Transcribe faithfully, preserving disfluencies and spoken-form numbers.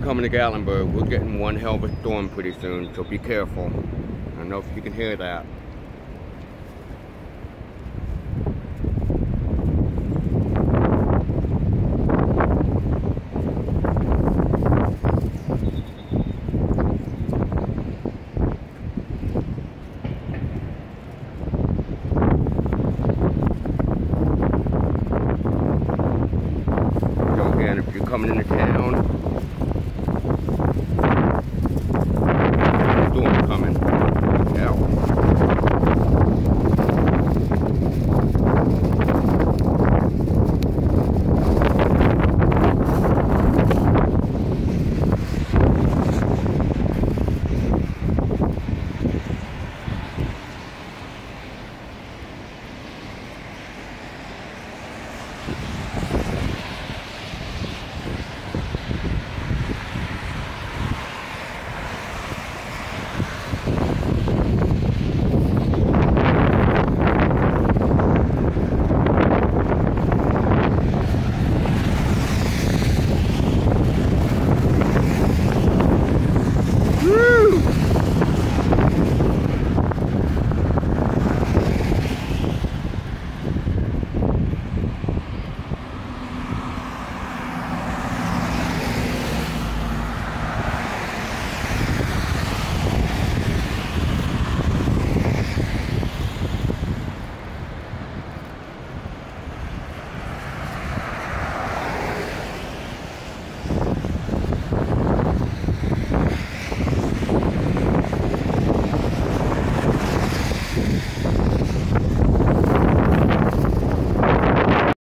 coming to Gatlinburg. We're getting one hell of a storm pretty soon, so be careful. I don't know if you can hear that. So again, if you're coming into town,